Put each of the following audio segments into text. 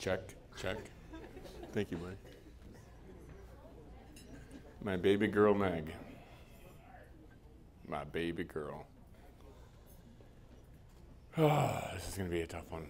Check, check. Thank you, buddy. My baby girl, Meg. My baby girl. Oh, this is going to be a tough one.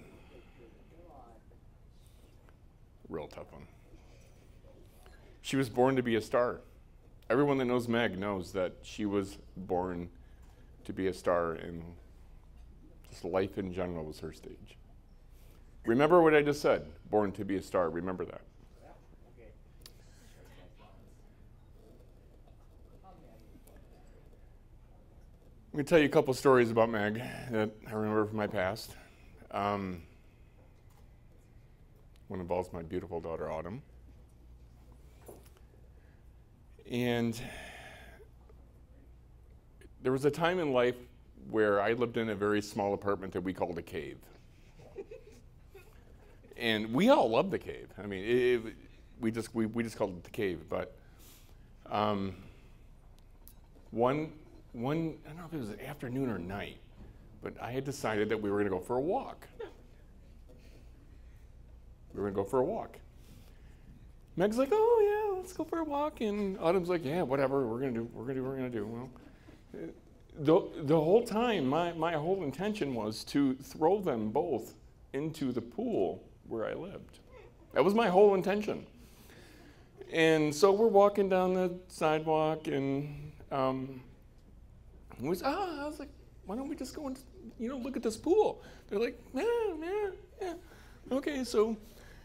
Real tough one. She was born to be a star. Everyone that knows Meg knows that she was born to be a star, and just life in general was her stage. Remember what I just said, born to be a star. Remember that. I'm going to tell you a couple stories about Meg that I remember from my past. One involves my beautiful daughter, Autumn. And there was a time in life where I lived in a very small apartment that we called a cave. And we all loved the cave. I mean, we just called it the cave. But one, I don't know if it was an afternoon or night, but I had decided that we were going to go for a walk. We were going to go for a walk. Meg's like, oh yeah, let's go for a walk, and Autumn's like, yeah, whatever, we're gonna do. Well, the whole time, my whole intention was to throw them both into the pool where I lived. That was my whole intention. And so we're walking down the sidewalk, and I was like, why don't we just go and look at this pool? They're like, yeah. Okay, so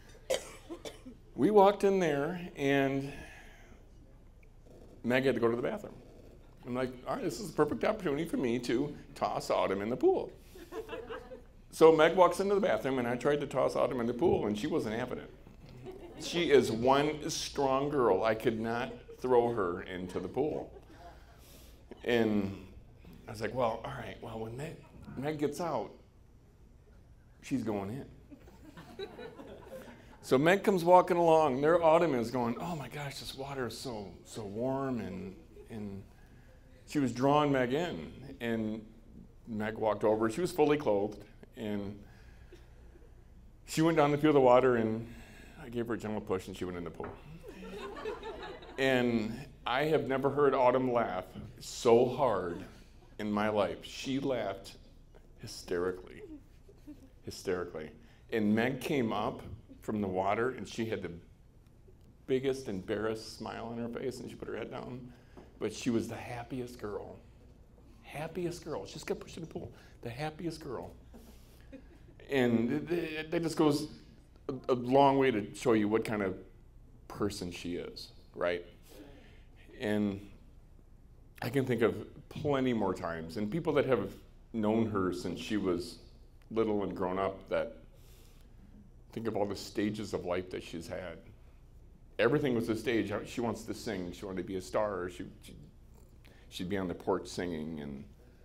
we walked in there, and Meg had to go to the bathroom. I'm like, all right, this is the perfect opportunity for me to toss Autumn in the pool. So Meg walks into the bathroom, and I tried to toss Autumn in the pool, and she wasn't having it. She is one strong girl. I could not throw her into the pool. And I was like, well, all right, well, when Meg gets out, she's going in. So Meg comes walking along. There Autumn is going, oh my gosh, this water is so warm, and she was drawing Meg in. And Meg walked over. She was fully clothed, and she went down to feel the water, and I gave her a gentle push, and she went in the pool. And I have never heard Autumn laugh so hard in my life. She laughed hysterically. And Meg came up from the water, and she had the biggest embarrassed smile on her face, and she put her head down. But she was the happiest girl. She just got pushed in the pool. The happiest girl. And that just goes a long way to show you what kind of person she is, right? And I can think of plenty more times, and people that have known her since she was little and grown up, that think of all the stages of life that she's had. Everything was a stage. She wants to sing. She wanted to be a star. She'd be on the porch singing, and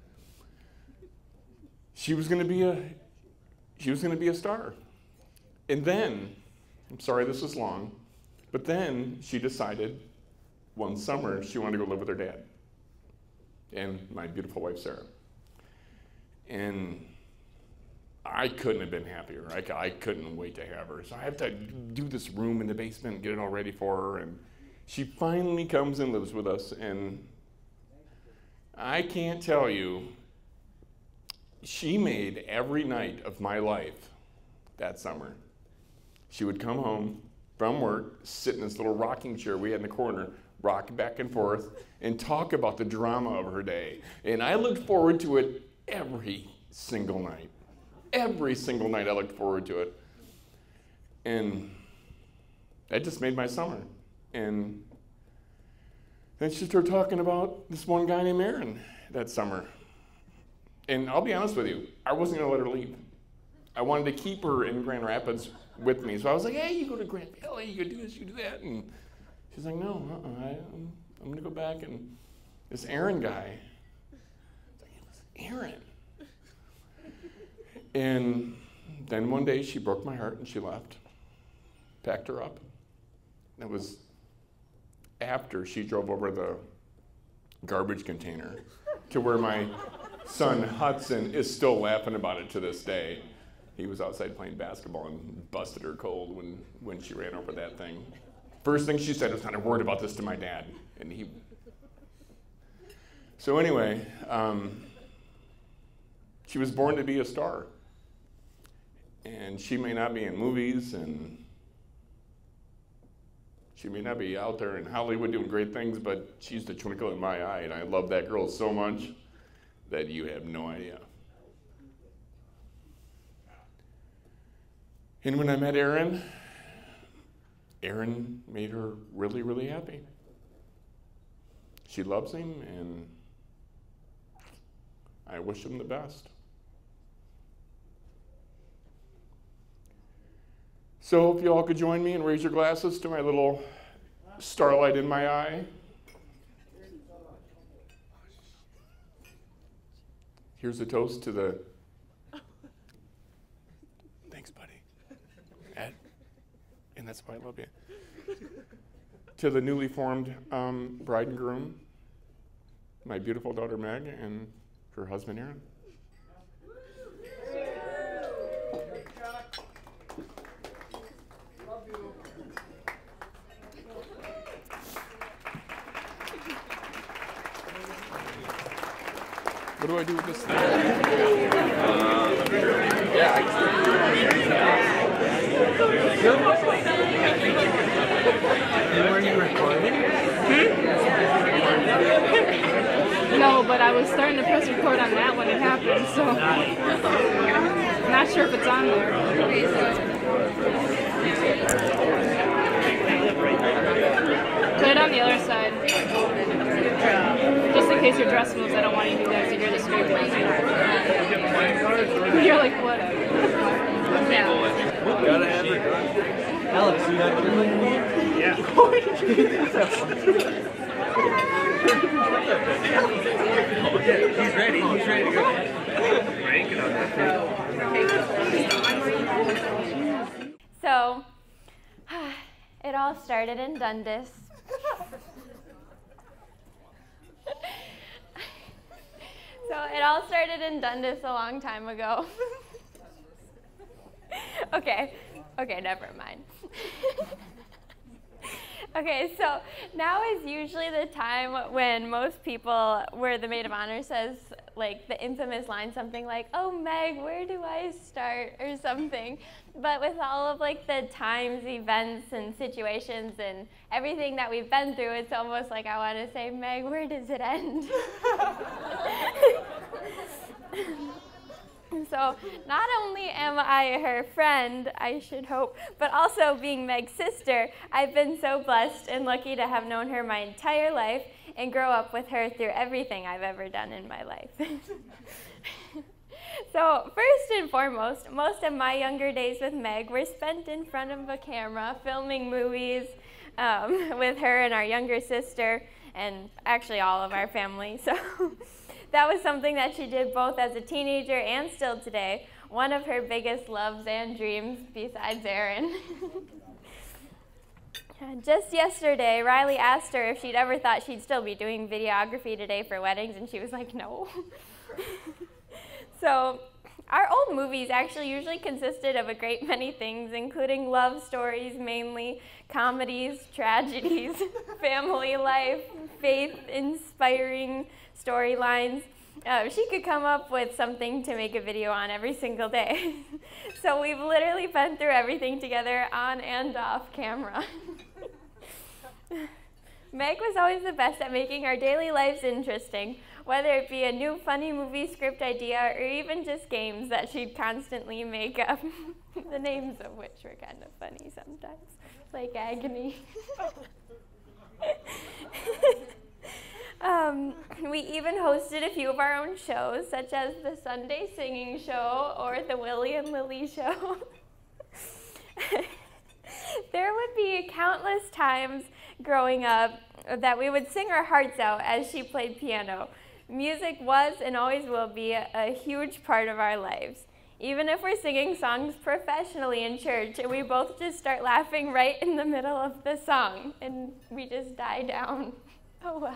she was going to be a star. And then, I'm sorry this was long, but then she decided one summer she wanted to go live with her dad and my beautiful wife Sarah. And I couldn't have been happier. I couldn't wait to have her. So I have to do this room in the basement and get it all ready for her. And she finally comes and lives with us. And I can't tell you, she made every night of my life that summer. She would come home from work, sit in this little rocking chair we had in the corner, rock back and forth, and talk about the drama of her day. And I looked forward to it every single night. Every single night I looked forward to it. And that just made my summer. And then she started talking about this one guy named Aaron that summer. And I'll be honest with you, I wasn't going to let her leave. I wanted to keep her in Grand Rapids with me. So I was like, hey, you go to Grand Valley, you can do this, you do that. And she's like, no, I'm going to go back. And this Aaron guy, it's like, it was Aaron. And then one day she broke my heart and she left, packed her up. It was after she drove over the garbage container to where my son Hudson is still laughing about it to this day. He was outside playing basketball and busted her cold when she ran over that thing. First thing she said was, "I'm worried about this to my dad." And he. So anyway, she was born to be a star. And she may not be in movies, and she may not be out there in Hollywood doing great things, but she's the twinkle in my eye, and I love that girl so much that you have no idea. And when I met Aaron made her really, really happy. She loves him, and I wish him the best. So if you all could join me and raise your glasses to my little starlight in my eye. Here's a toast to the, thanks buddy, Ed, and that's why I love you. To the newly formed bride and groom, my beautiful daughter Meg and her husband Aaron. What do I do with this thing? Were you recording? No, but I was starting to press record on that when it happened, so I'm not sure if it's on there. Put it on the other side. Just in case your dress moves, I don't want you to do that, so you're the scraping. You're like, whatever. Yeah. Gotta have it. Alex, you got your link? Yeah. He's ready. He's ready to go. Ranking on that thing. So, it all started in Dundas. A long time ago. Okay, never mind. Okay, so now is usually the time when most people, where the maid of honor says, like, the infamous line, something like, "Oh, Meg, where do I start?" or something. But with all of, like, the times, events, and situations, and everything that we've been through, it's almost like I want to say, "Meg, where does it end?" So not only am I her friend, I should hope, but also being Meg's sister, I've been so blessed and lucky to have known her my entire life and grow up with her through everything I've ever done in my life. So first and foremost, most of my younger days with Meg were spent in front of a camera filming movies with her and our younger sister, and actually all of our family. So that was something that she did both as a teenager and still today, one of her biggest loves and dreams besides Aaron. Just yesterday, Riley asked her if she'd ever thought she'd still be doing videography today for weddings, and she was like, no. So our old movies actually usually consisted of a great many things, including love stories mainly, comedies, tragedies, family life, faith-inspiring storylines. She could come up with something to make a video on every single day. So we've literally been through everything together on and off camera. Meg was always the best at making our daily lives interesting, whether it be a new funny movie script idea or even just games that she'd constantly make up, the names of which were kind of funny sometimes, like Agony. We even hosted a few of our own shows, such as the Sunday Singing Show or the Willie and Lily Show. There would be countless times growing up that we would sing our hearts out as she played piano. Music was and always will be a huge part of our lives. Even if we're singing songs professionally in church, and we both just start laughing right in the middle of the song, and we just die down. Oh well.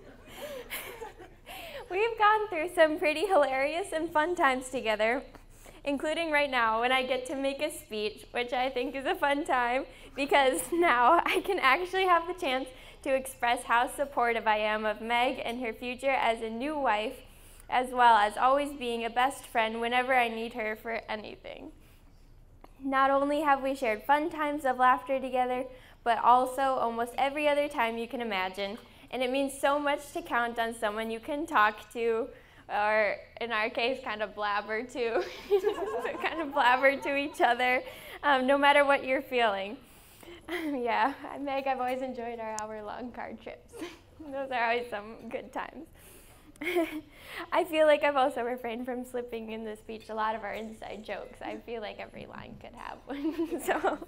We've gone through some pretty hilarious and fun times together, including right now when I get to make a speech, which I think is a fun time because now I can actually have the chance to express how supportive I am of Meg and her future as a new wife, as well as always being a best friend whenever I need her for anything. Not only have we shared fun times of laughter together, but also almost every other time you can imagine. And it means so much to count on someone you can talk to, or in our case, kind of blabber to, kind of blabber to each other, no matter what you're feeling. Yeah, Meg, I've always enjoyed our hour-long car trips. Those are always some good times. I feel like I've also refrained from slipping in the speech a lot of our inside jokes. I feel like every line could have one. So,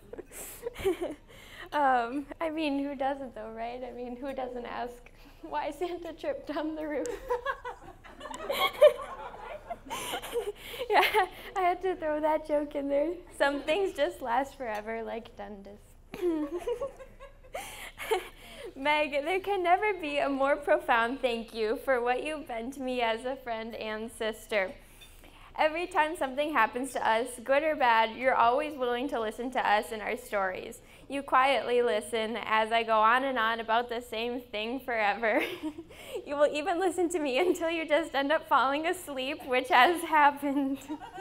I mean, who doesn't though, right? I mean, who doesn't ask why Santa tripped on the roof? Yeah, I had to throw that joke in there. Some things just last forever, like Dundas. Meg, there can never be a more profound thank you for what you've been to me as a friend and sister. Every time something happens to us, good or bad, you're always willing to listen to us and our stories. You quietly listen as I go on and on about the same thing forever. You will even listen to me until you just end up falling asleep, which has happened.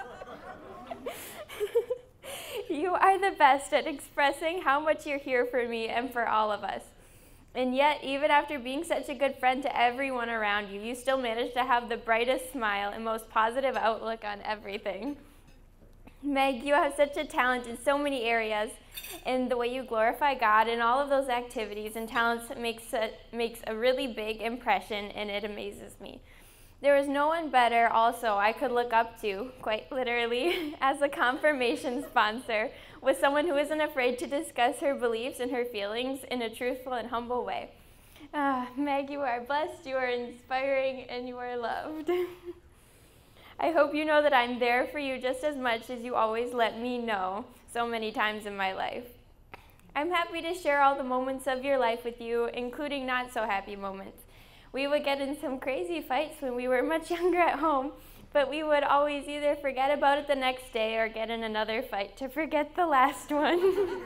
You are the best at expressing how much you're here for me and for all of us. And yet, even after being such a good friend to everyone around you, you still manage to have the brightest smile and most positive outlook on everything. Meg, you have such a talent in so many areas, and the way you glorify God in all of those activities and talents makes a really big impression, and it amazes me. There is no one better also I could look up to, quite literally, as a confirmation sponsor, with someone who isn't afraid to discuss her beliefs and her feelings in a truthful and humble way. Meg, you are blessed, you are inspiring, and you are loved. I hope you know that I'm there for you just as much as you always let me know so many times in my life. I'm happy to share all the moments of your life with you, including not so happy moments. We would get in some crazy fights when we were much younger at home, but we would always either forget about it the next day or get in another fight to forget the last one.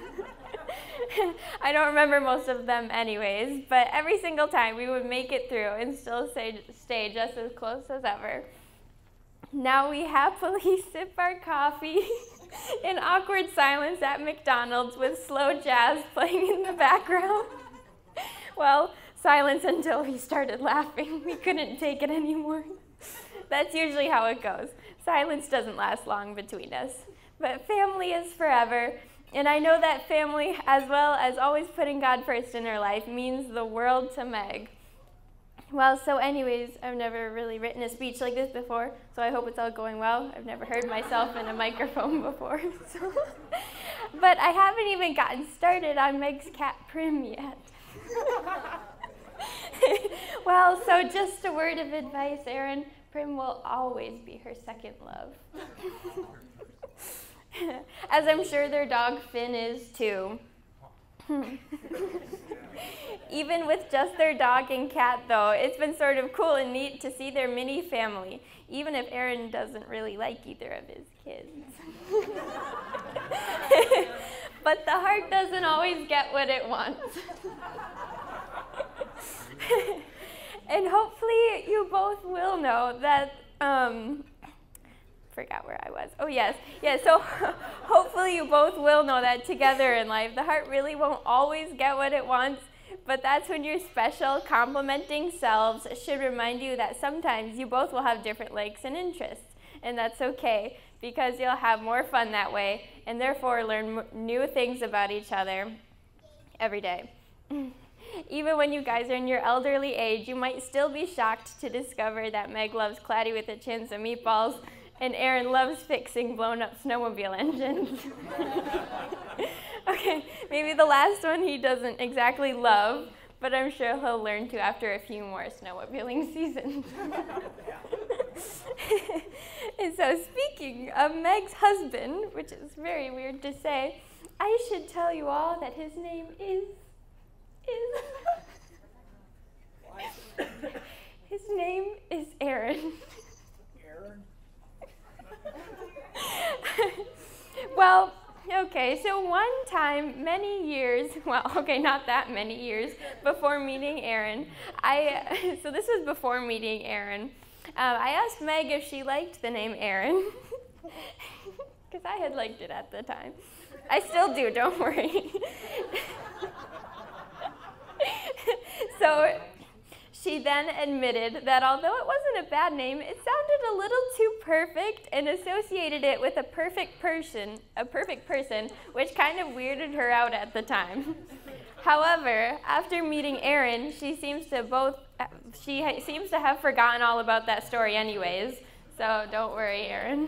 I don't remember most of them anyways, but every single time we would make it through and still stay just as close as ever. Now we happily sip our coffee in awkward silence at McDonald's with slow jazz playing in the background. Well, silence until we started laughing. We couldn't take it anymore. That's usually how it goes. Silence doesn't last long between us. But family is forever, and I know that family, as well as always putting God first in her life, means the world to Meg. Well, so anyways, I've never really written a speech like this before, so I hope it's all going well. I've never heard myself in a microphone before. But I haven't even gotten started on Meg's cat Prim yet. Well, so just a word of advice, Erin. Prim will always be her second love. As I'm sure their dog Finn is too. Even with just their dog and cat, though, it's been sort of cool and neat to see their mini family, even if Erin doesn't really like either of his kids. But the heart doesn't always get what it wants. And hopefully you both will know that, forgot where I was. Oh, yes. Yeah, so hopefully you both will know that together in life, the heart really won't always get what it wants, but that's when your special, complementing selves should remind you that sometimes you both will have different likes and interests, and that's okay, because you'll have more fun that way, and therefore learn new things about each other every day. Even when you guys are in your elderly age, you might still be shocked to discover that Meg loves Claddy with a chins and meatballs, and Erin loves fixing blown-up snowmobile engines. Okay, maybe the last one he doesn't exactly love, but I'm sure he'll learn to after a few more snowmobiling seasons. And so speaking of Meg's husband, which is very weird to say, I should tell you all that his name is his name is Aaron. Aaron? Well, okay, so one time, many years, well, okay, not that many years, before meeting Aaron, so this was before meeting Aaron, I asked Meg if she liked the name Aaron, because I had liked it at the time. I still do, don't worry. So she then admitted that although it wasn't a bad name, it sounded a little too perfect and associated it with a perfect person, which kind of weirded her out at the time. However, after meeting Aaron, she seems to have forgotten all about that story anyways, so don't worry, Aaron.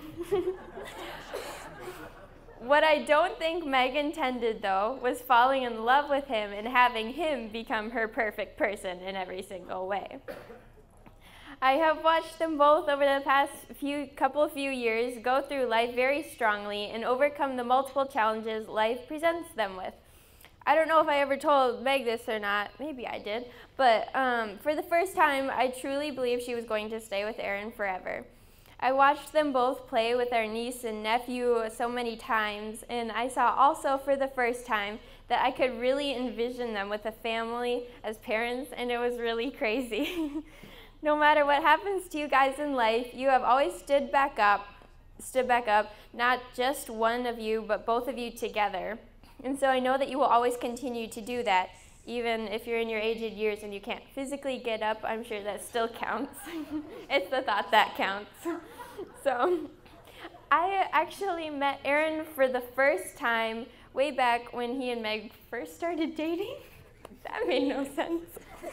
What I don't think Meg intended, though, was falling in love with him and having him become her perfect person in every single way. I have watched them both over the past few years go through life very strongly and overcome the multiple challenges life presents them with. I don't know if I ever told Meg this or not, maybe I did, but for the first time, I truly believed she was going to stay with Aaron forever. I watched them both play with our niece and nephew so many times, and I saw also for the first time that I could really envision them with a family as parents, and it was really crazy. No matter what happens to you guys in life, you have always stood back up, not just one of you, but both of you together. And so I know that you will always continue to do that, even if you're in your aged years and you can't physically get up. I'm sure that still counts. It's the thought that counts. So I actually met Aaron for the first time way back when he and Meg first started dating. That made no sense.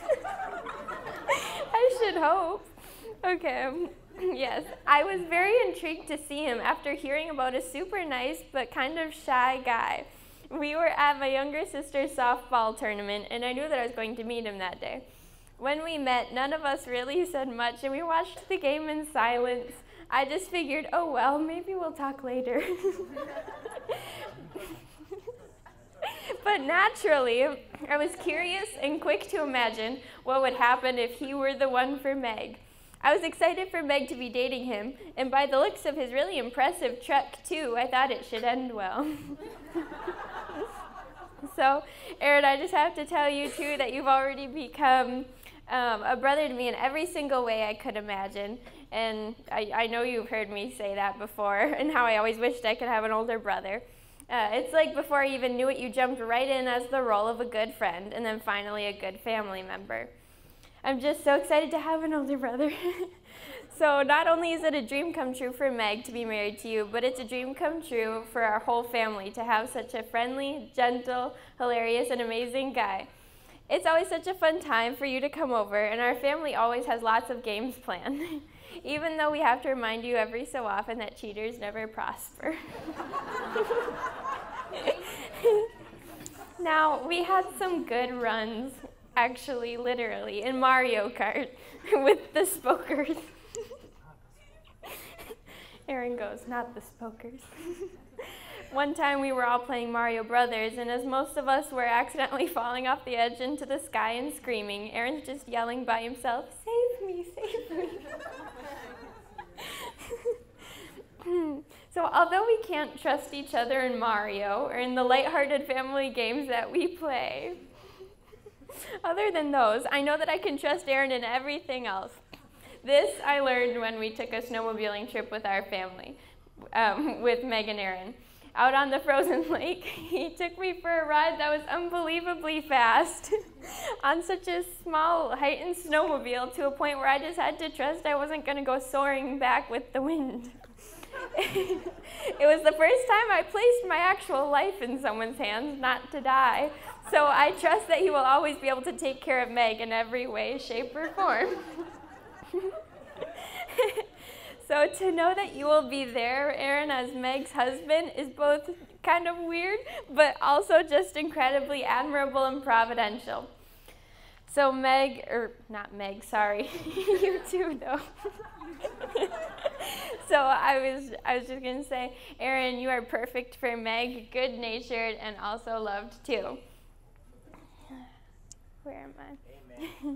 I should hope. Okay. Yes, I was very intrigued to see him after hearing about a super nice but kind of shy guy. We were at my younger sister's softball tournament, and I knew that I was going to meet him that day. When we met, none of us really said much, and we watched the game in silence. I just figured, oh well, maybe we'll talk later. But naturally, I was curious and quick to imagine what would happen if he were the one for Meg. I was excited for Meg to be dating him, and by the looks of his really impressive truck, too, I thought it should end well. So, Aaron, I just have to tell you, too, that you've already become a brother to me in every single way I could imagine. And I know you've heard me say that before, and how I always wished I could have an older brother. It's like before I even knew it, you jumped right in as the role of a good friend, and then finally a good family member. I'm just so excited to have an older brother. So not only is it a dream come true for Meg to be married to you, but it's a dream come true for our whole family to have such a friendly, gentle, hilarious, and amazing guy. It's always such a fun time for you to come over, and our family always has lots of games planned, even though we have to remind you every so often that cheaters never prosper. Now, we had some good runs, actually, literally, in Mario Kart with the Spokers. Aaron goes, not the Spokers. One time we were all playing Mario Brothers, and as most of us were accidentally falling off the edge into the sky and screaming, Aaron's just yelling by himself, "Save me, save me." So although we can't trust each other in Mario or in the lighthearted family games that we play, other than those, I know that I can trust Aaron in everything else. This I learned when we took a snowmobiling trip with our family, with Meg and Aaron. Out on the frozen lake, he took me for a ride that was unbelievably fast on such a small heightened snowmobile to a point where I just had to trust I wasn't going to go soaring back with the wind. It was the first time I placed my actual life in someone's hands, not to die. So I trust that he will always be able to take care of Meg in every way, shape, or form. So to know that you will be there, Aaron, as Meg's husband is both kind of weird, but also just incredibly admirable and providential. So not Meg, sorry, you too though. So I was just gonna say, Aaron, you are perfect for Meg, good-natured and also loved too. Where am I? Amen.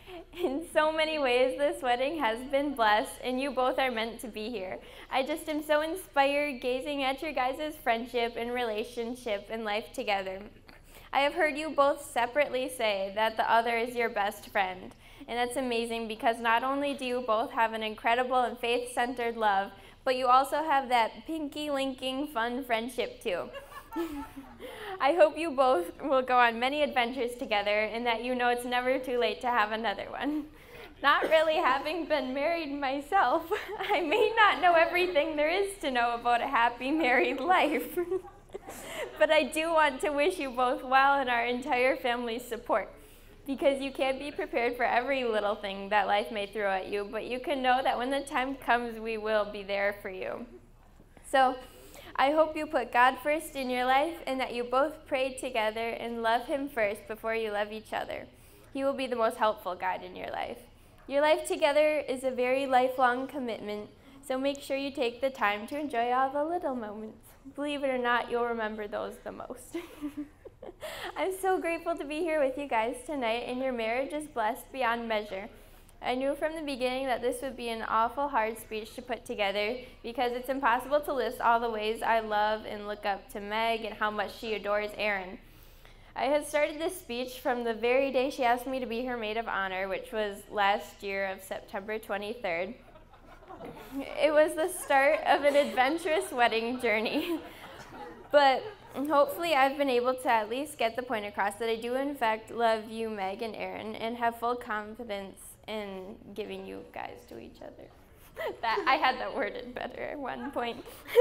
In so many ways, this wedding has been blessed, and you both are meant to be here. I just am so inspired gazing at your guys' friendship and relationship and life together. I have heard you both separately say that the other is your best friend, and that's amazing because not only do you both have an incredible and faith-centered love, but you also have that pinky-linking fun friendship too. I hope you both will go on many adventures together and that you know it's never too late to have another one. Not really having been married myself, I may not know everything there is to know about a happy married life. But I do want to wish you both well and our entire family's support, because you can't be prepared for every little thing that life may throw at you, but you can know that when the time comes, we will be there for you. So, I hope you put God first in your life and that you both pray together and love Him first before you love each other. He will be the most helpful guide in your life. Your life together is a very lifelong commitment, so make sure you take the time to enjoy all the little moments. Believe it or not, you'll remember those the most. I'm so grateful to be here with you guys tonight, and your marriage is blessed beyond measure. I knew from the beginning that this would be an awful hard speech to put together because it's impossible to list all the ways I love and look up to Meg and how much she adores Aaron. I had started this speech from the very day she asked me to be her maid of honor, which was last year of September 23rd. It was the start of an adventurous wedding journey, but hopefully I've been able to at least get the point across that I do in fact love you, Meg and Aaron, and have full confidence in giving you guys to each other. I had that worded better at one point.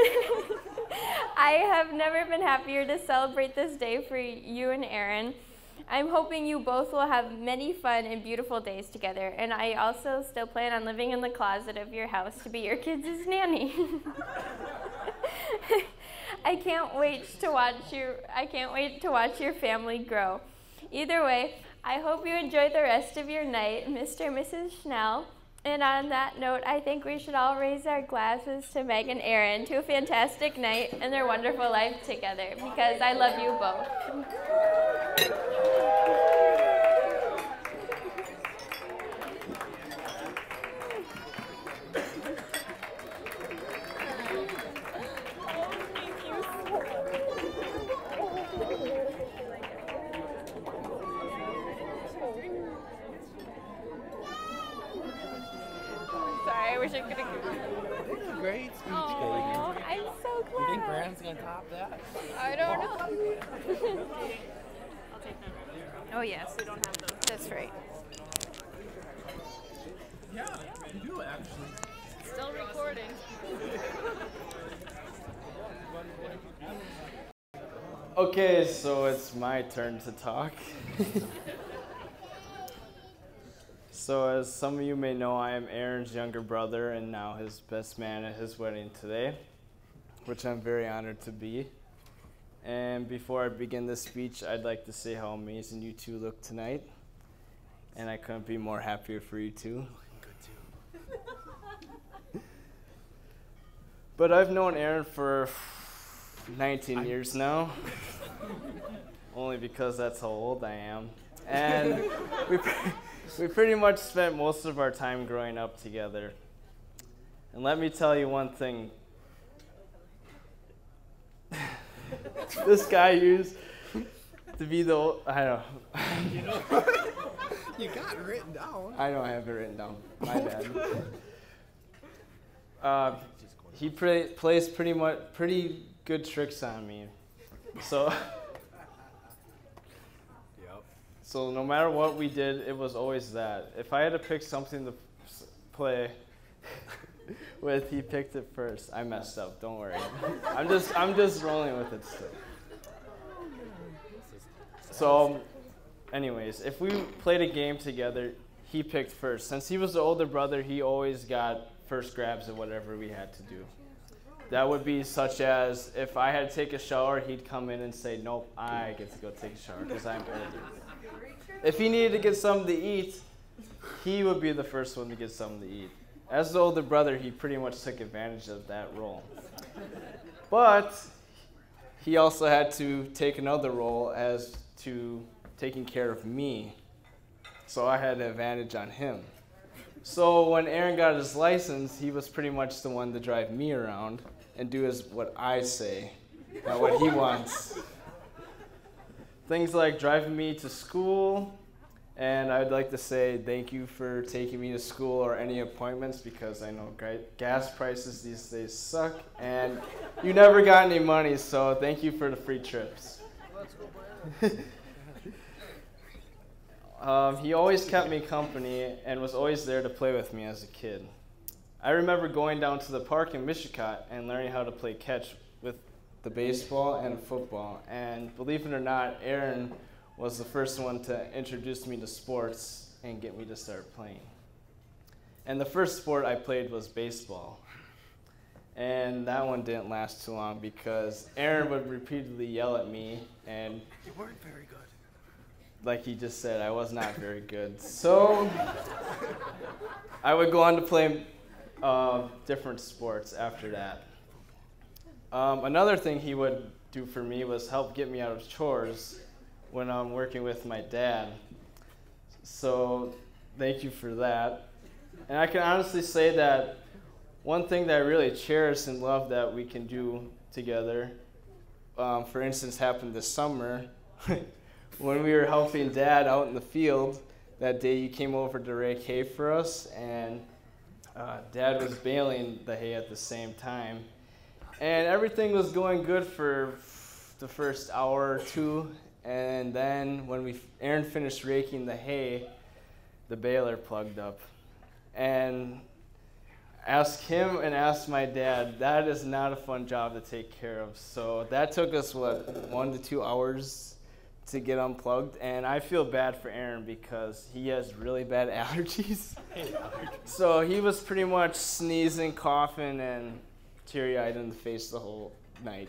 I have never been happier to celebrate this day for you and Aaron. I'm hoping you both will have many fun and beautiful days together, and I also still plan on living in the closet of your house to be your kids' nanny. I can't wait to watch your family grow. Either way, I hope you enjoy the rest of your night, Mr. and Mrs. Schnell. And on that note, I think we should all raise our glasses to Meg and Aaron to a fantastic night and their wonderful life together, because I love you both. I wish I could have. Great speech, Oh, I'm so glad. You think Brandon's gonna top that? I don't know. I'll take them. Oh yes, we don't have those. That's right. Yeah, you do actually. Still recording. Okay, so it's my turn to talk. So as some of you may know, I am Aaron's younger brother and now his best man at his wedding today, which I'm very honored to be. And before I begin this speech, I'd like to say how amazing you two look tonight. And I couldn't be more happier for you two. Good too. But I've known Aaron for 19 years now, only because that's how old I am. And we pretty much spent most of our time growing up together. And let me tell you one thing. This guy used to be the old, I don't know. You got it written down. I don't have it written down. My bad. He plays pretty good tricks on me. So no matter what we did, it was always that. If I had to pick something to play with, he picked it first. I messed up. Don't worry. I'm just rolling with it still. So, anyways, if we played a game together, he picked first. Since he was the older brother, he always got first grabs at whatever we had to do. That would be such as if I had to take a shower, he'd come in and say, "Nope, I get to go take a shower because I'm older." If he needed to get something to eat, he would be the first one to get something to eat. As the older brother, he pretty much took advantage of that role. But he also had to take another role as to taking care of me. so I had an advantage on him. So when Aaron got his license, he was pretty much the one to drive me around and do what I say, not what he wants. Things like driving me to school, and I'd like to say thank you for taking me to school or any appointments, because I know gas prices these days suck, and you never got any money, so thank you for the free trips. He always kept me company and was always there to play with me as a kid. I remember going down to the park in Mishicot and learning how to play catch with the baseball and football, and believe it or not, Aaron was the first one to introduce me to sports and get me to start playing. And the first sport I played was baseball. And that one didn't last too long because Aaron would repeatedly yell at me, and You weren't very good. like he just said, I was not very good. So I would go on to play different sports after that. Another thing he would do for me was help get me out of chores when I'm working with my dad. So thank you for that. And I can honestly say that one thing that I really cherish and love that we can do together, for instance, happened this summer when we were helping Dad out in the field. That day you came over to rake hay for us, and Dad was baling the hay at the same time. And everything was going good for the first hour or two, and then when Aaron finished raking the hay, the baler plugged up. And ask him and ask my dad, that is not a fun job to take care of. So that took us, 1 to 2 hours to get unplugged. And I feel bad for Aaron because he has really bad allergies. So he was pretty much sneezing, coughing, and teary-eyed in the face the whole night.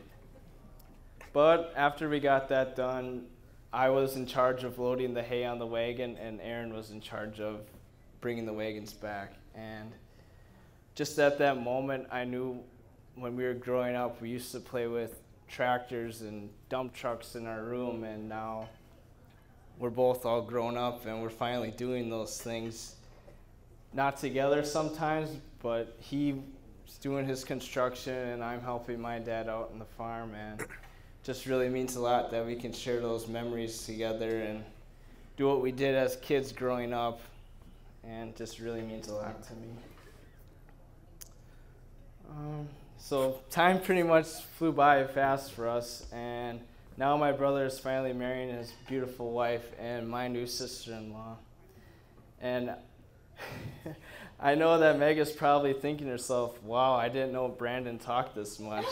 But after we got that done, I was in charge of loading the hay on the wagon, and Aaron was in charge of bringing the wagons back. And just at that moment, I knew when we were growing up, we used to play with tractors and dump trucks in our room, and now we're both all grown up and we're finally doing those things. Not together sometimes, but he's doing his construction and I'm helping my dad out on the farm, and just really means a lot that we can share those memories together and do what we did as kids growing up, and just really means a lot to me. So time pretty much flew by fast for us, and now my brother is finally marrying his beautiful wife and my new sister-in-law. And I know that Meg is probably thinking to herself, wow, I didn't know Brandon talked this much.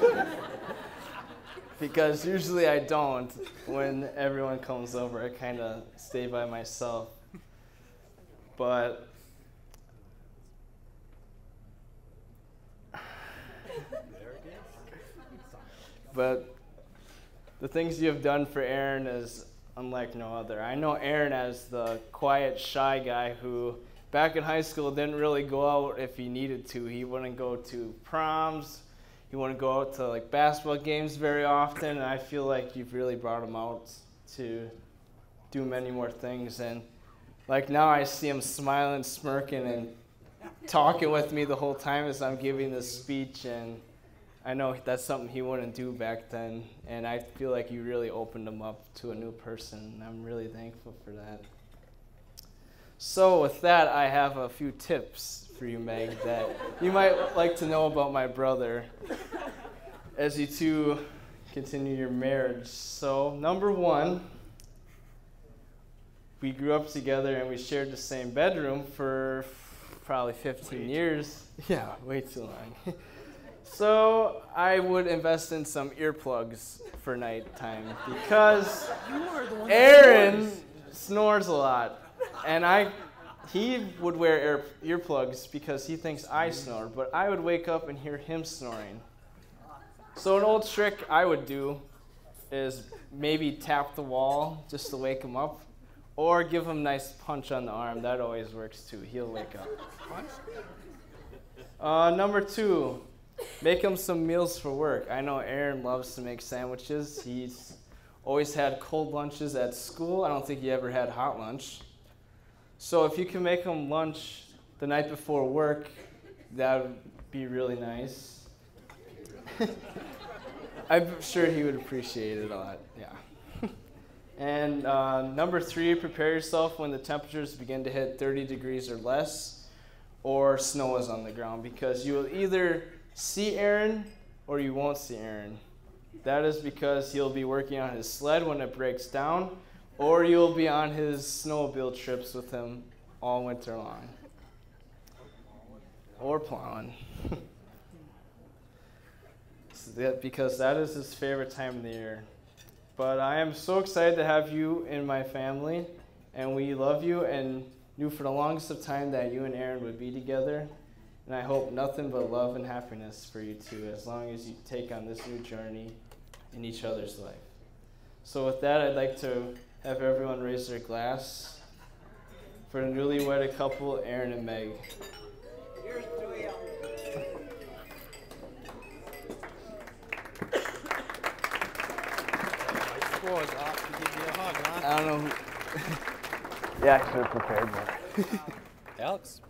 Because usually I don't. When everyone comes over, I kind of stay by myself. But the things you have done for Aaron is unlike no other. I know Aaron as the quiet, shy guy who back in high school didn't really go out if he needed to. He wouldn't go to proms. He wouldn't go out to like basketball games very often. And I feel like you've really brought him out to do many more things. And like now I see him smiling, smirking, and talking with me the whole time as I'm giving this speech. And I know that's something he wouldn't do back then, and I feel like you really opened him up to a new person, and I'm really thankful for that. So with that, I have a few tips for you, Meg, that you might like to know about my brother as you two continue your marriage. So number one, we grew up together and we shared the same bedroom for probably 15 years. Yeah, way too long. So I would invest in some earplugs for nighttime because Aaron snores a lot, and he would wear earplugs because he thinks I snore, but I would wake up and hear him snoring. So an old trick I would do is maybe tap the wall just to wake him up, or give him a nice punch on the arm. That always works too. He'll wake up. Number two. Make him some meals for work. I know Aaron loves to make sandwiches. He's always had cold lunches at school. I don't think he ever had hot lunch. So if you can make him lunch the night before work, that would be really nice. I'm sure he would appreciate it a lot, yeah. And number 3, prepare yourself when the temperatures begin to hit 30 degrees or less, or snow is on the ground, because you will either see Aaron or you won't see Aaron. That is because he'll be working on his sled when it breaks down, or you'll be on his snowmobile trips with him all winter long. Or plowing. Because that is his favorite time of the year. But I am so excited to have you in my family, and we love you and knew for the longest of time that you and Aaron would be together. And I hope nothing but love and happiness for you two as long as you take on this new journey in each other's life. So with that, I'd like to have everyone raise their glass for the newly wedded couple, Aaron and Meg. Here's to you. Was off to give you a hug, huh? I don't know who. Yeah, I should have prepared more. Alex.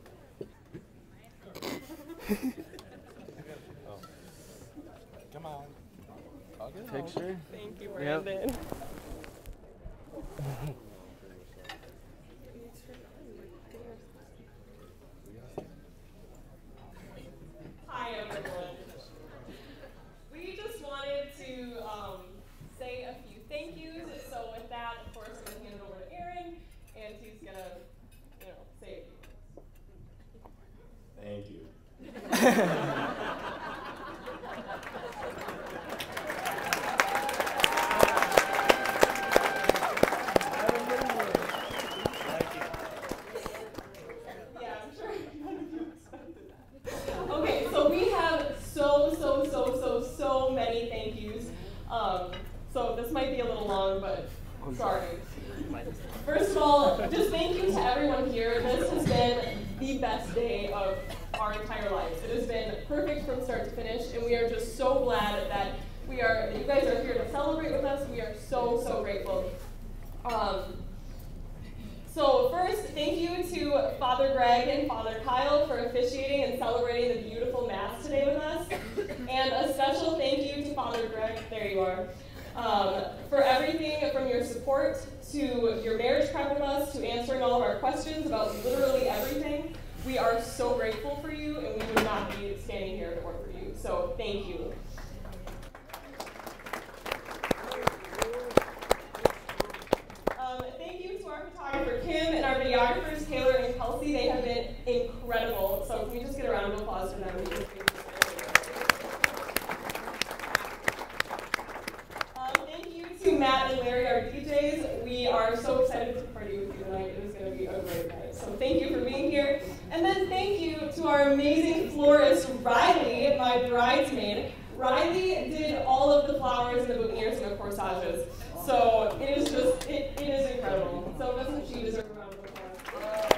Come on. Hug it. Picture? Thank you, Brandon. Yep. Hi, everyone. We just wanted to say a few thank yous. So with that, of course, I'm going to hand it over to Aaron, and he's going to, say a few things. Thank you. Yeah, I'm sure none of you expected that. Okay, so we have so many thank yous. So this might be a little long, but sorry. First of all, just thank you to everyone here. This has been the best day of our entire lives. It has been perfect from start to finish, and we are just so glad that you guys are here to celebrate with us. We are so grateful. So first, thank you to Father Greg and Father Kyle for officiating and celebrating the beautiful Mass today with us. And a special thank you to Father Greg, there you are, for everything from your support to your marriage prep with us to answering all of our questions about literally everything. We are so grateful for you, and we would not be standing here if it weren't for you. So thank you. Thank you to our photographer Kim and our videographers Taylor and Kelsey. They have been incredible. So can we just get a round of applause for them? Thank you to Matt and Larry, our DJs. We are so excited to party with you tonight. It is going to be a great night. So thank you for being here. And then thank you to our amazing florist, Riley, my bridesmaid. Riley did all of the flowers and the boutonnieres and the corsages. So it is incredible. So doesn't she deserve a round of applause?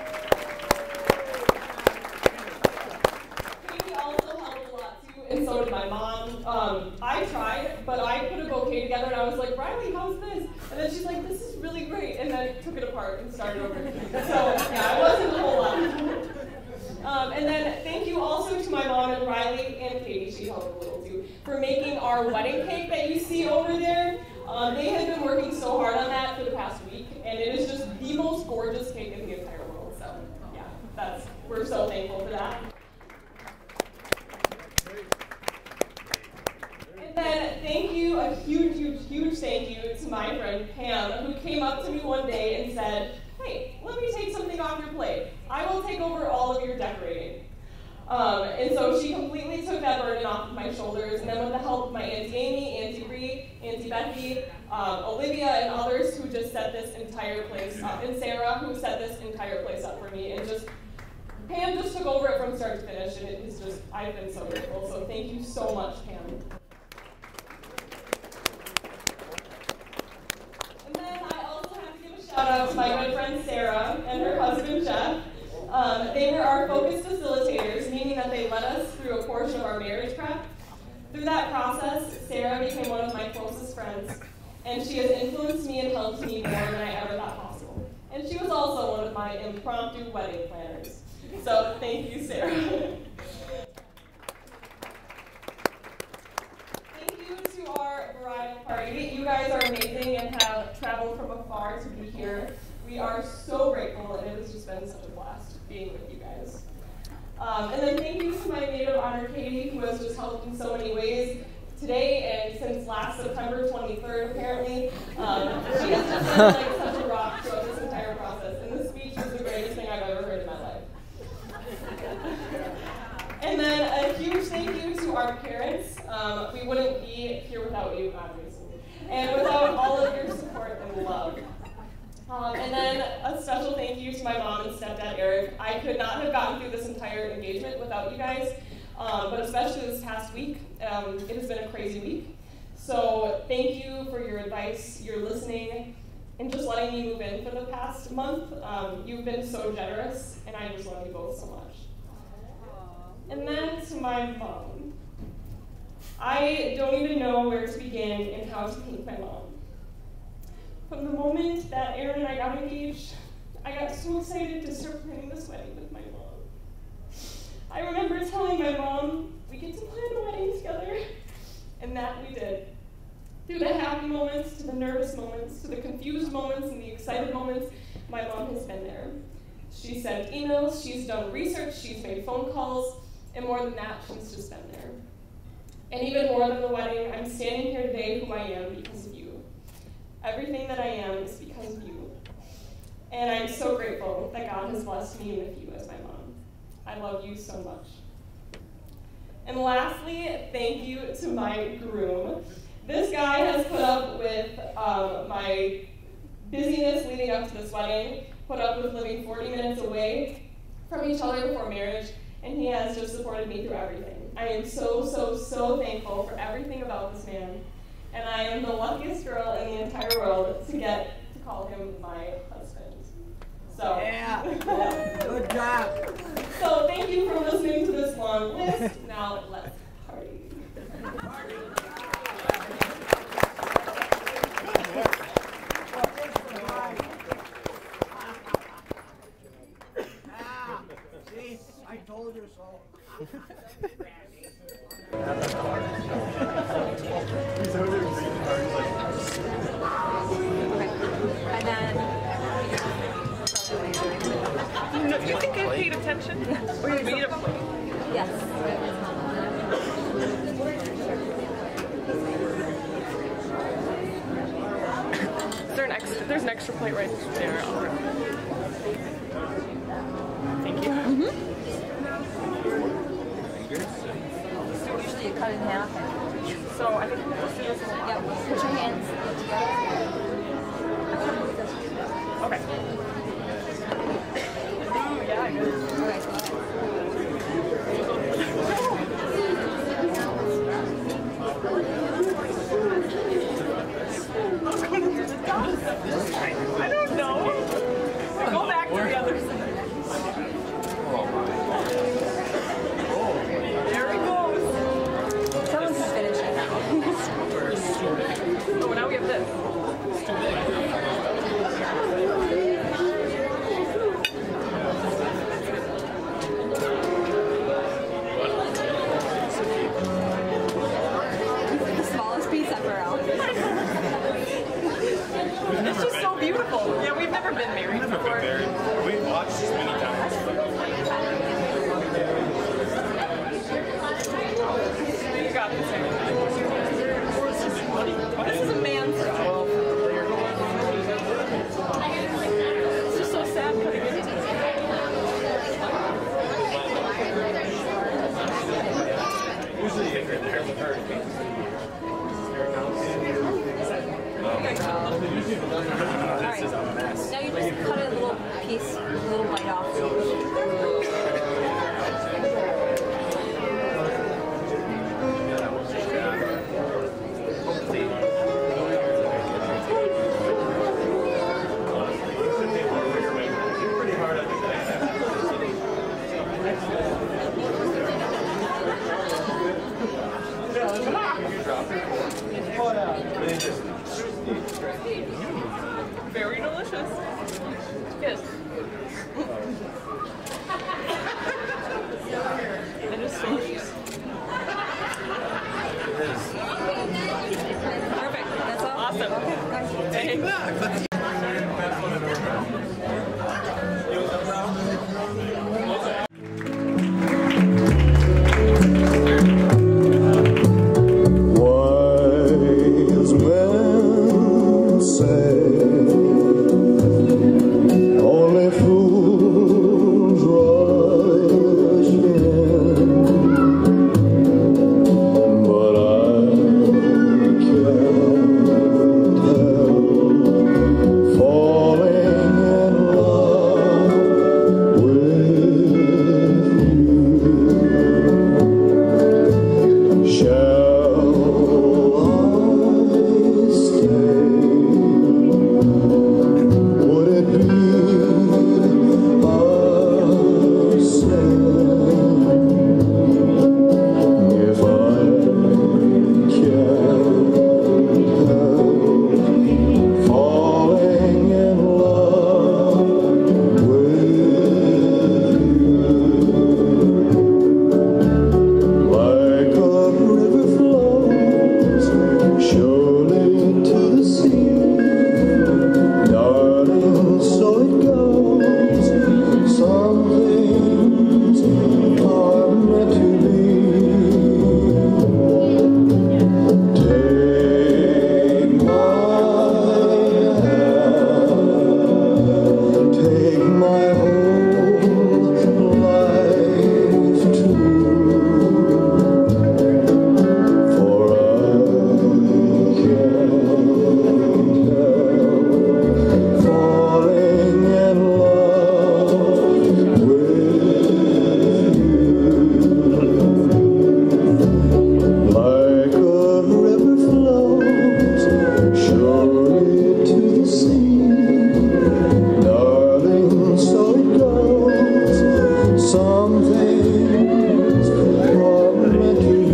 Katie also helped a lot too, and so did my mom. I tried, but I put a bouquet together and I was like, Riley, how's this? And then she's like, this is really great, and then took it apart and started over. So yeah, it wasn't a whole lot. And then thank you also to my mom and Riley and Katie, she helped a little too, for making our wedding cake that you see over there. They had been working so hard on that for the past week, and it is just the most gorgeous cake in the entire world. So yeah, we're so thankful for that. And then thank you, a huge thank you to my friend Pam, who came up to me one day and said, hey, let me take something off your plate. I will take over all of your decorating. And so she completely took that burden off of my shoulders, and then with the help of my Auntie Amy, Auntie Bree, Auntie Becky, Olivia, and others who just set this entire place up, and Sarah, who set this entire place up for me, and Pam just took over it from start to finish, and it is just, I've been so grateful, so thank you so much, Pam. And then I also have to give a shout out to my good friend Sarah and her husband Jeff. They were our focus facilitators, meaning that they led us through a portion of our marriage prep. Through that process, Sarah became one of my closest friends, and she has influenced me and helped me more than I ever thought possible. And And she was also one of my impromptu wedding planners. So thank you, Sarah. Thank you to our bridal party. You guys are amazing and have traveled from afar to be here. We are so grateful, and it has just been such a blast being with you guys. And then thank you to my maid of honor, Katie, who has just helped in so many ways today and since last September 23rd, apparently. She has just been like such a rock throughout this entire process, and this speech is the greatest thing I've ever heard in my life. And then a huge thank you to our parents. We wouldn't be here without you, obviously, and without all of your support and love. And then a special thank you to my mom and stepdad, Eric. I could not have gotten through this entire engagement without you guys, but especially this past week. It has been a crazy week. So thank you for your advice, your listening, and just letting me move in for the past month. You've been so generous, and I just love you both so much. And then to my mom. I don't even know where to begin and how to thank my mom. From the moment that Aaron and I got engaged, I got so excited to start planning this wedding with my mom. I remember telling my mom, we get to plan a wedding together, and that we did. Through the happy moments, to the nervous moments, to the confused moments, and the excited moments, my mom has been there. She sent emails, she's done research, she's made phone calls, and more than that, she's just been there. And even more than the wedding, I'm standing here today who I am because of you. Everything that I am is because of you. And I'm so grateful that God has blessed me with you as my mom. I love you so much. And lastly, thank you to my groom. This guy has put up with my busyness leading up to this wedding, put up with living 40 minutes away from each other before marriage, and he has just supported me through everything. I am so, so, so thankful for everything about this man. And I am the luckiest girl in the entire world to get to call him my husband. So, yeah, good job. So thank you for listening to this long list. Now let's party. See, I told you so. And then You think I paid attention? Or you made it? yes. There's an extra plate right there. Thank you. Usually you cut it in half. So I think let's do this one. Yeah, put your hands together. Okay. Yeah, I guess. Okay. I don't know. Go back to the other side. There he goes. Someone's just finishing now. Oh, now we have this. The smallest piece ever out. It's just so beautiful. Yeah, we've never been married before. We've watched this many times. You got this. This is a man's job. It's just so sad cutting it. Usually if you're there. Alright. Now you just cut a little piece, a little bite off. Very delicious. Yes. That is so delicious. Perfect. That's all. Awesome. Okay. Wise men say only fools rush in, but I can't help falling in love with you. Shall I stay? Would it be a sin if I can't help falling in love with you? Like a river flows surely to the sea, darling, so it goes. Some things are meant to be. Take my whole life too, for I can't help falling in love with you. Like a river flows surely to the sea, darling, so it goes. Some things are meant to be.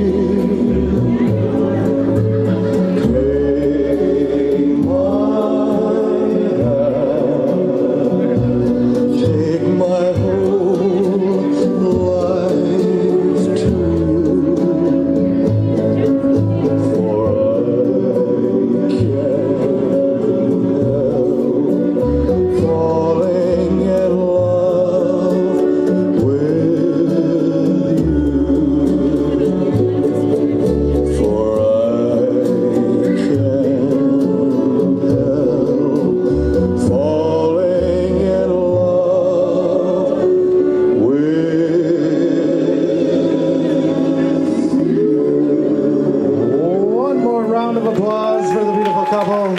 Take my whole life too, for I can't help falling in love with you. For I can't help falling in love with you. One more round of applause for the beautiful couple.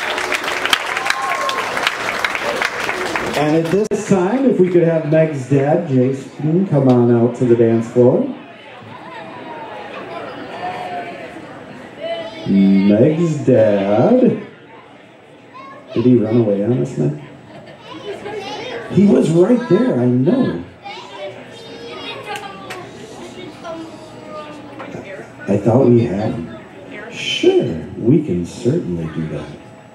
And at this time, if we could have Meg's dad, Jason, come on out to the dance floor. Meg's dad. Did he run away on us, Meg? He was right there, I know. I thought we had him. Sure, we can certainly do that.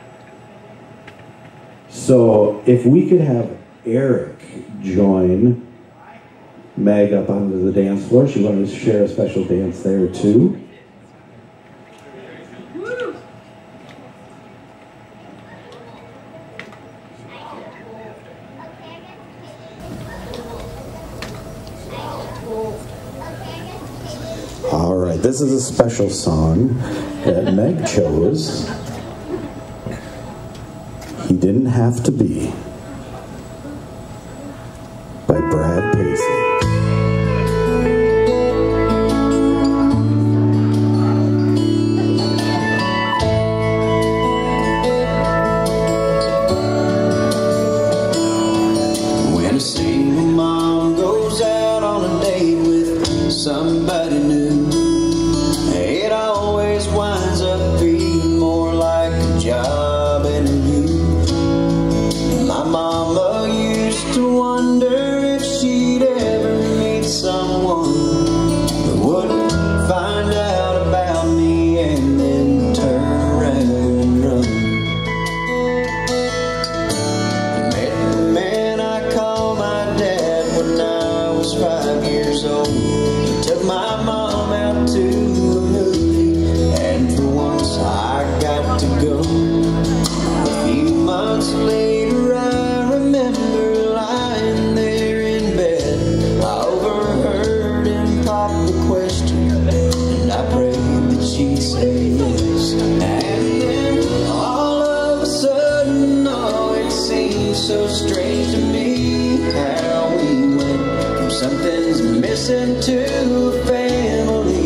So if we could have Eric join Meg up onto the dance floor. She wanted to share a special dance there too. All right, this is a special song that Meg chose. He Didn't Have to Be, by Brad Paisley. When a single mom goes out on a date with somebody new, it always winds up being more like a job interview. My so strange to me how we went from something's missing to a family.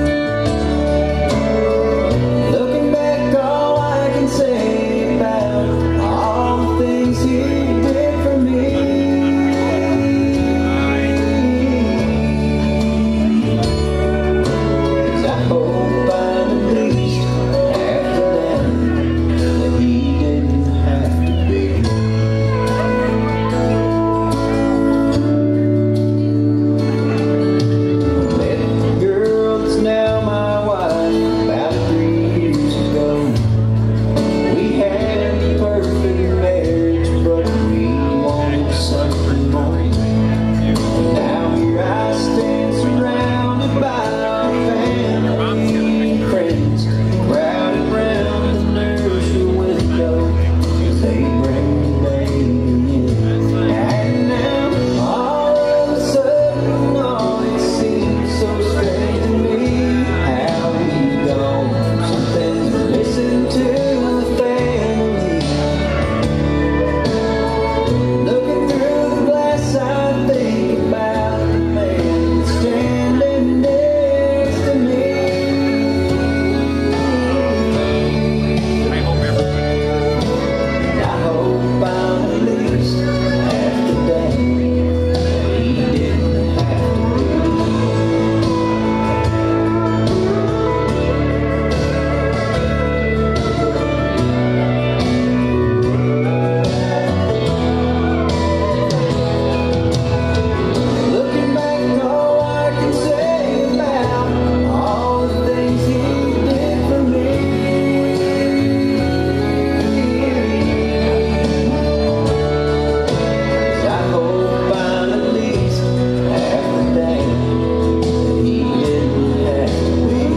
Looking back, all I can say about all the things he did for me is I hope I'm at least half the man that he didn't have to be. Met the girl that's now my wife about 3 years ago. We had a perfect marriage, but we wanted something more. Now here I stand surrounded by our family and friends, crowded round the nursery window as they bring the baby in. And now all of a sudden, all it seems so strange to me how we gone from something missing to the family. Looking through the glass, I think about the man standing next to me. I hope everybody. And I hope I'm at least half the day he didn't have to be. Looking back, all I can say about all the things he did for me is I hope I'm at least half the day that he didn't have to be.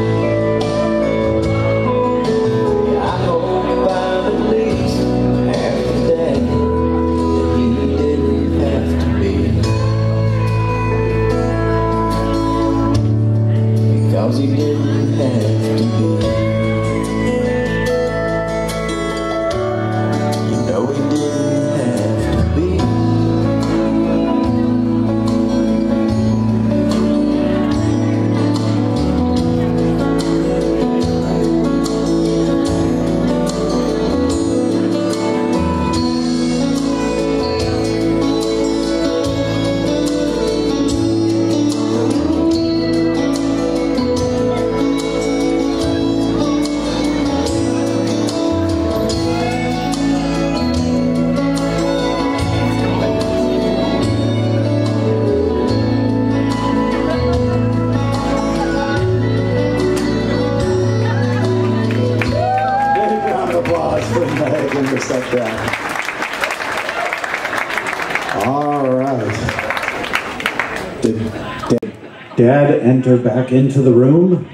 I hope I'm at least half the day that he didn't have to be. Because he didn't have to be. You know he didn't have to be. Big round of applause for Meg and the stepdad. All right. Did Dad enter back into the room?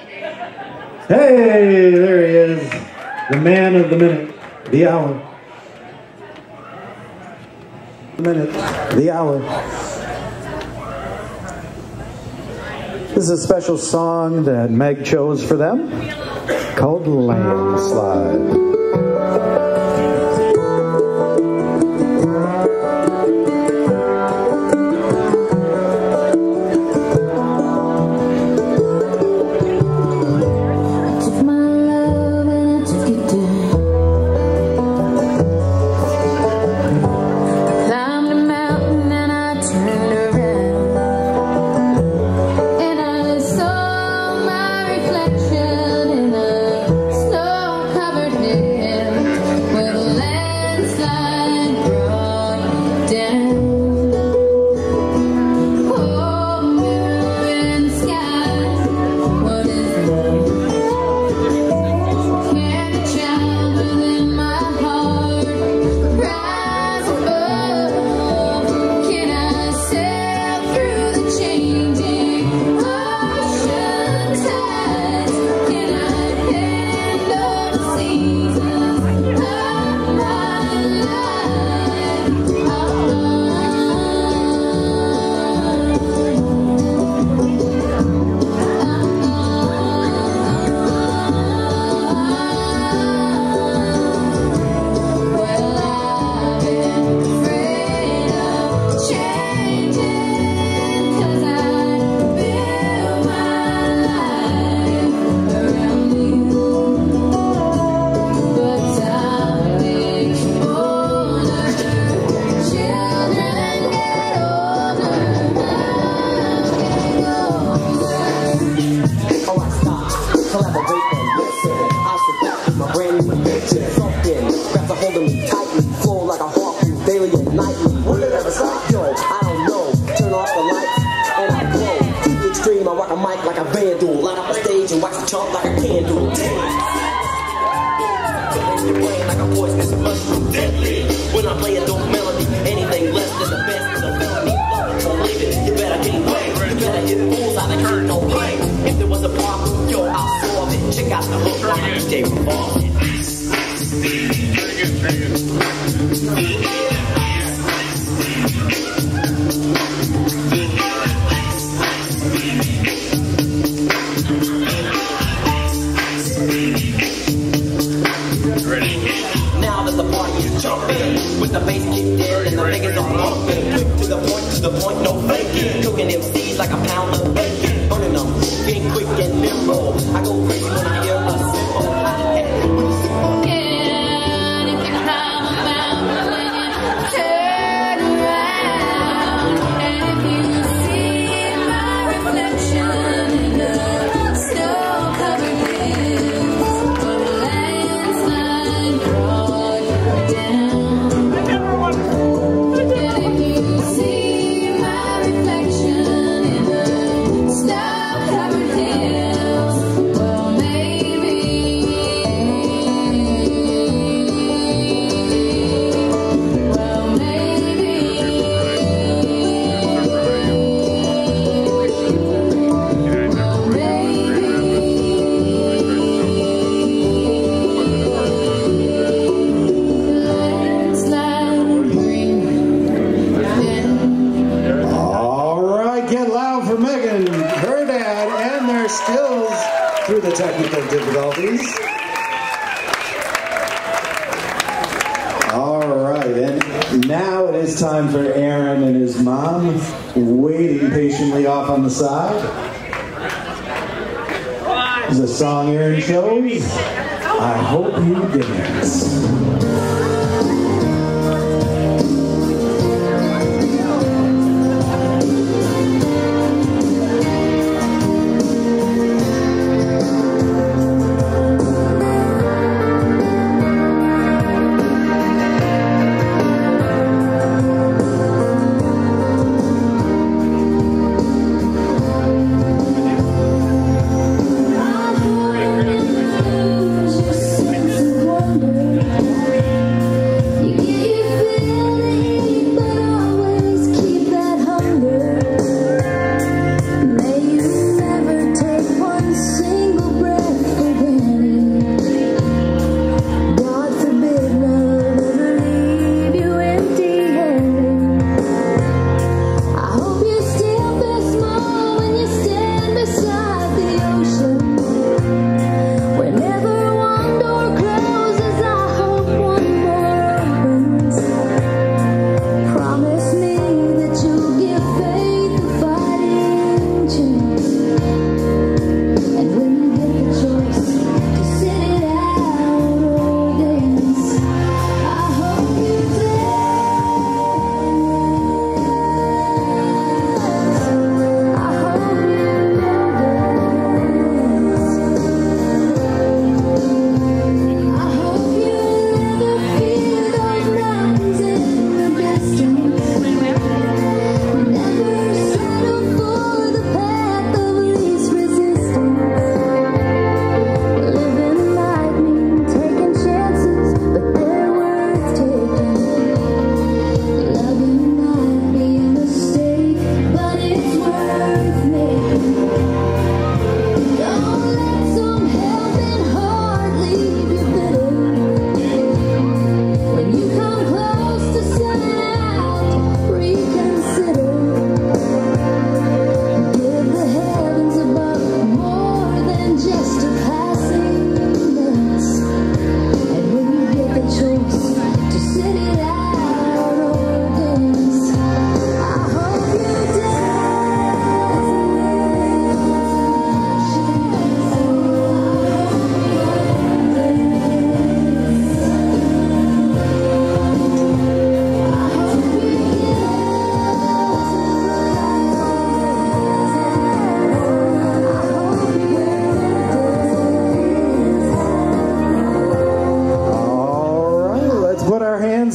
Hey, there he is. The man of the minute, the hour. The minute, the hour. This is a special song that Meg chose for them, called Landslide. Took my love and I took it down. Climbed a mountain and I turned around, and I saw my reflection in a snow-covered hill. something grabs a hold of me tightly, flow like a harpoon daily and nightly. Will it ever stop? Yo, I don't know. Turn off the lights and I glow. To the extreme, I rock a mic like a vandal. Light up a stage and wax the chump like a candle. In your brain like a poisonous mushroom, deadly. When I play a dope melody, anything less than the best is a felony. Love it or leave it, you better gain weight. You better hit fools out of here, no play. If there was a problem, yo, I'll solve it. Check out the hook like a DJ Revolve. Now that the party is jumping, with the bass kicked in and the niggas are pumping. Quick to the point, no faking. Cooking MCs like a pound of bacon. Burning them, being quick and nimble. I go crazy when I hear a cymbal. Through the technical difficulties. All right, and now it is time for Aaron and his mom, waiting patiently off on the side. This is a song Aaron chose. I hope you dance. Wonder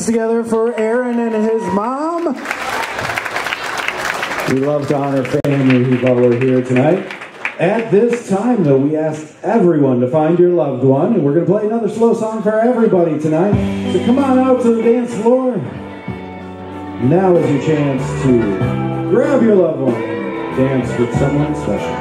hands together for Aaron and his mom. We love to honor family while we're here tonight. At this time, though, we asked everyone to find your loved one, and we're going to play another slow song for everybody tonight. So come on out to the dance floor. Now is your chance to grab your loved one and dance with someone special.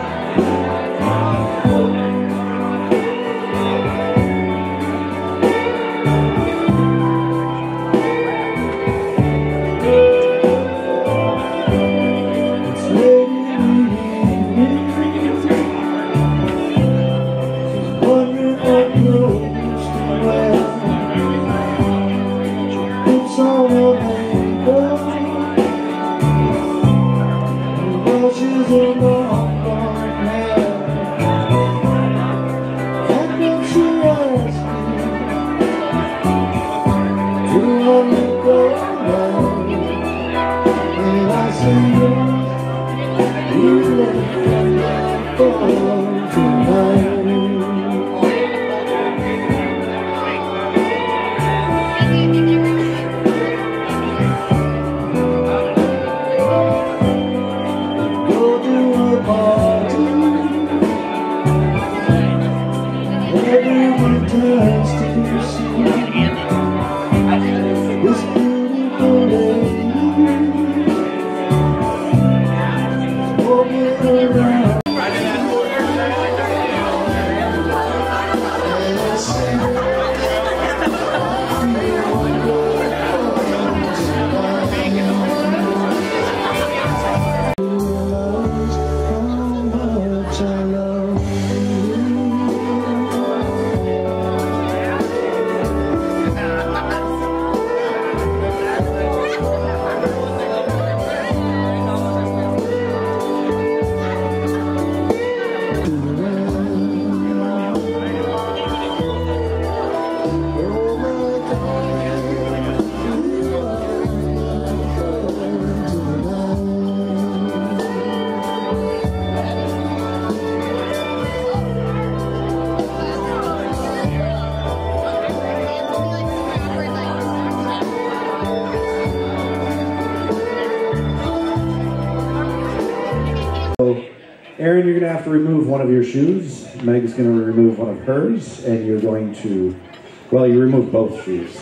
Aaron, you're going to have to remove one of your shoes. Meg's going to remove one of hers, and you're going to, well, you remove both shoes.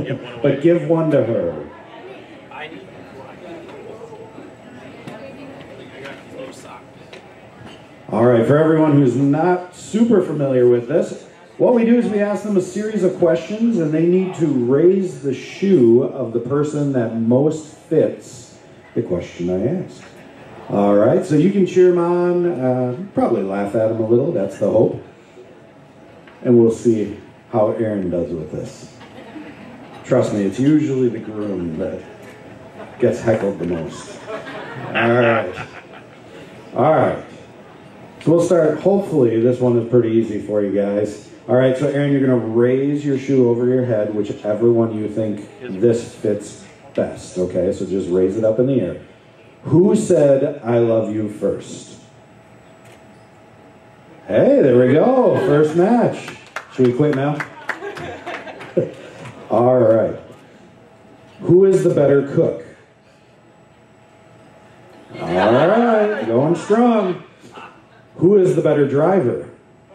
But give one to her. All right, for everyone who's not super familiar with this, what we do is we ask them a series of questions, and they need to raise the shoe of the person that most fits the question I asked. All right, so you can cheer them on, probably laugh at them a little, that's the hope. And we'll see how Aaron does with this. Trust me, it's usually the groom that gets heckled the most. All right. All right. So we'll start, hopefully this one is pretty easy for you guys. All right, so Aaron, you're going to raise your shoe over your head, whichever one you think this fits best, okay? So just raise it up in the air. Who said, "I love you" first? Hey, there we go. First match. Should we quit now? All right. Who is the better cook? All right, going strong. Who is the better driver?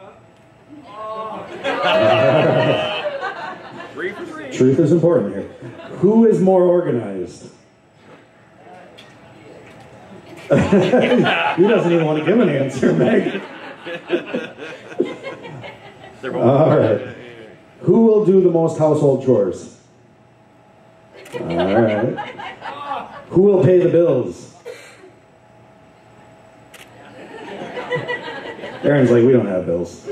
Truth is important here. Who is more organized? He doesn't even want to give an answer, Meg. All right. Who will do the most household chores? All right. Who will pay the bills? Aaron's like, we don't have bills.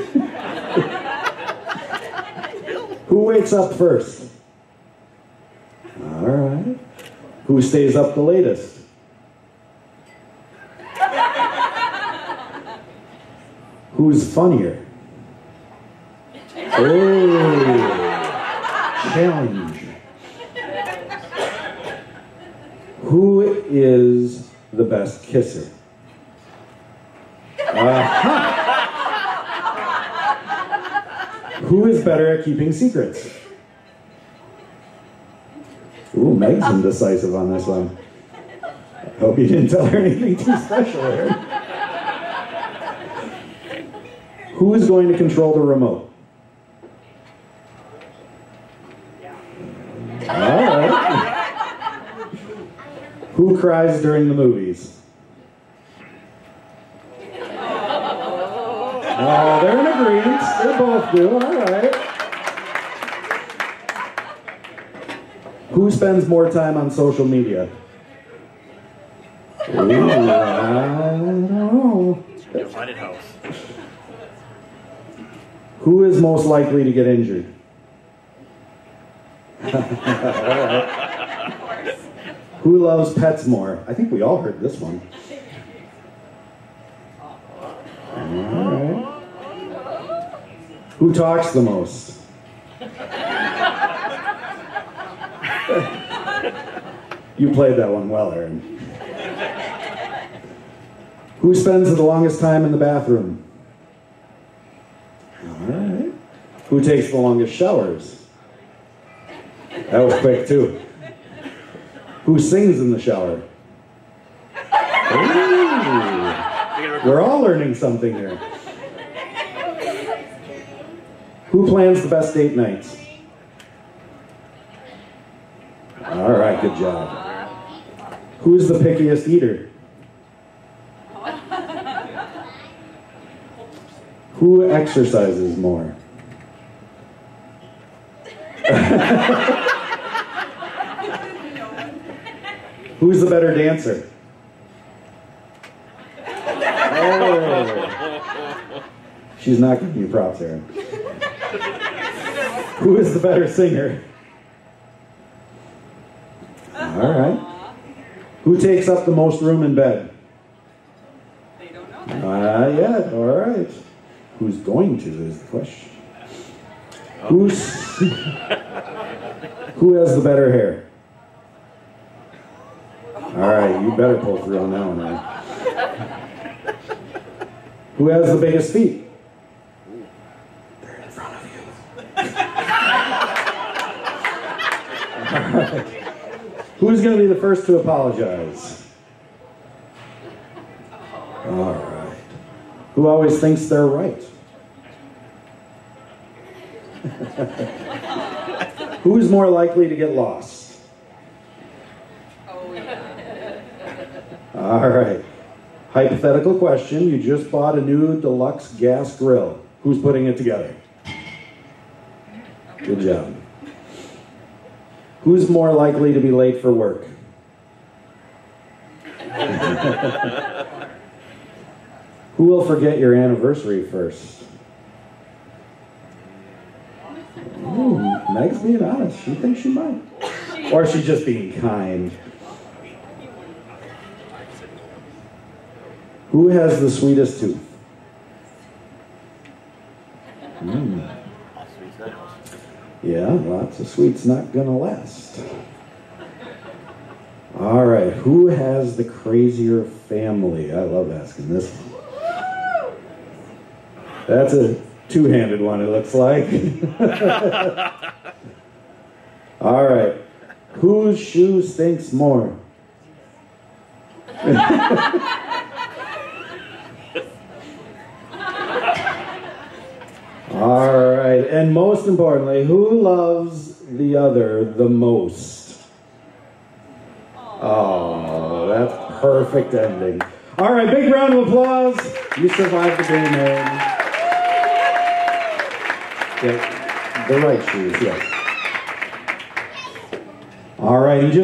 Who wakes up first? All right. Who stays up the latest? Who's funnier? Oh, challenge. Who is the best kisser? Who is better at keeping secrets? Ooh, Meg's indecisive on this one. I hope you didn't tell her anything too special here. Who is going to control the remote? All right. Who cries during the movies? Oh, they're in agreement. They both do. All right. Who spends more time on social media? Ooh, I don't know. Haunted house. Who is most likely to get injured? All right. Who loves pets more? I think we all heard this one. All right. Who talks the most? You played that one well, Aaron. Who spends the longest time in the bathroom? All right. Who takes the longest showers? That was quick, too. Who sings in the shower? Ooh. We're all learning something here. Who plans the best date nights? All right, good job. Who's the pickiest eater? Who exercises more? Who's the better dancer? Oh. She's not giving you props, Aaron. Who is the better singer? All right. Who takes up the most room in bed? They don't know. Yeah, all right. Who's going to is the question. Who has the better hair? All right, you better pull through on that one, man. Who has the biggest feet? They're in front of you. All right. Who's going to be the first to apologize? All right. Who always thinks they're right? Who's more likely to get lost? Oh, yeah. All right. Hypothetical question. You just bought a new deluxe gas grill. Who's putting it together? Good job. Who's more likely to be late for work? Who will forget your anniversary first? Ooh, Meg's being honest. She thinks she might. Or she's just being kind. Who has the sweetest tooth? Yeah, lots of sweets not gonna last. All right, who has the crazier family? I love asking this one. That's a two-handed one, it looks like. All right, whose shoe stinks more? All right, and most importantly, who loves the other the most? Oh, that's perfect ending. All right, big round of applause. You survived the game, Aaron. Yeah, the right shoes, yes. All right, you just...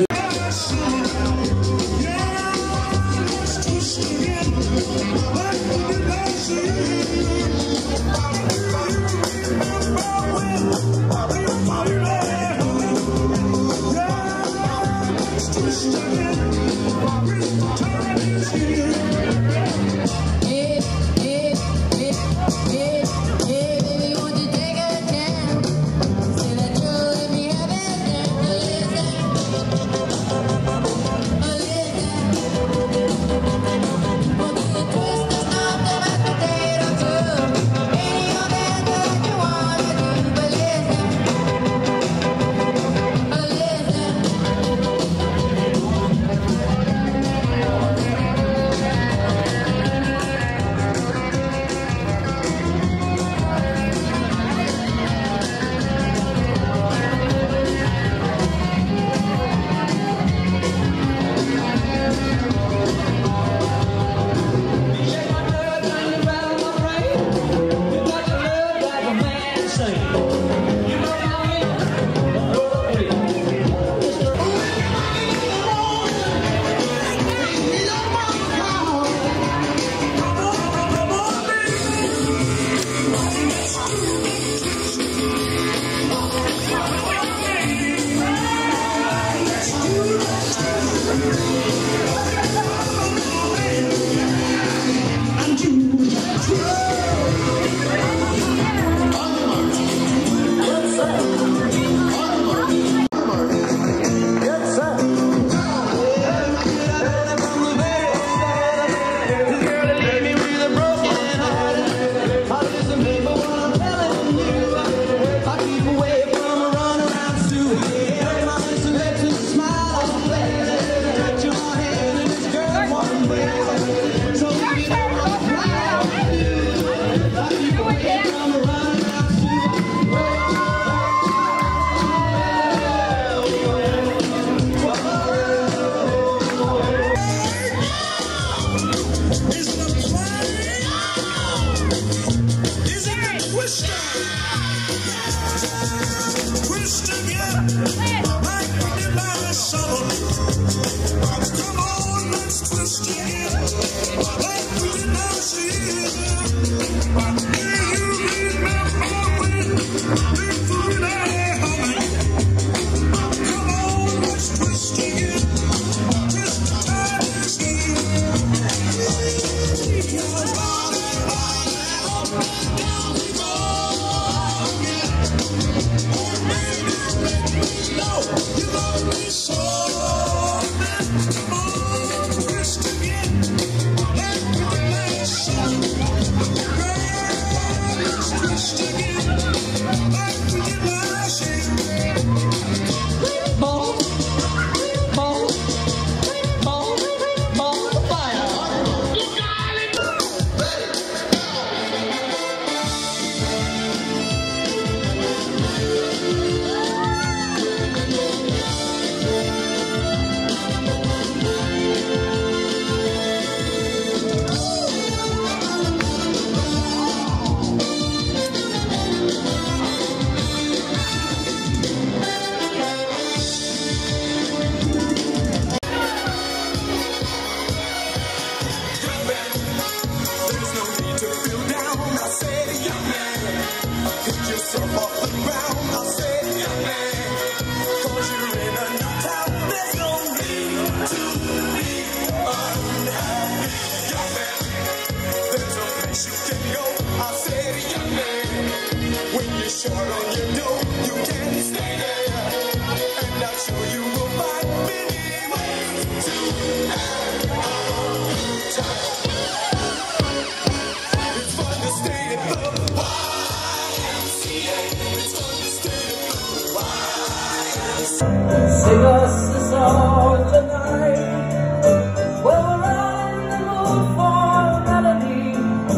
Sing us a song tonight. Well, we're in the mood for a melody,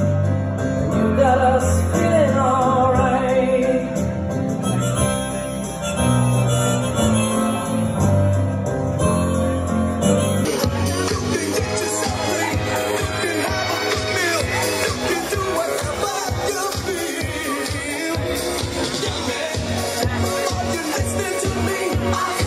and you got us feeling alright. Listening to me,